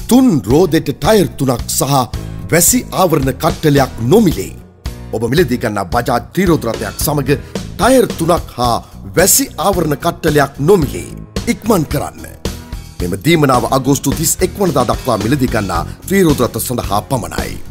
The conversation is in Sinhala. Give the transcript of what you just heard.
තුන් රෝදෙට ටයර් 3ක් සහ වැසි ආවරණ කට්ටලයක් නොමිලේ. ඔබ මිලදී ගන්නා බජාජ් ත්‍රිරෝද රථයක් සමග ටයර් 3ක් හා වැසි ආවරණ කට්ටලයක් නොමිලේ. ඉක්මන් කරන්න. මෙම දීමනාව අගෝස්තු 31 වනදා දක්වා මිලදී ගන්නා ත්‍රිරෝද රථ සඳහා පමණයි.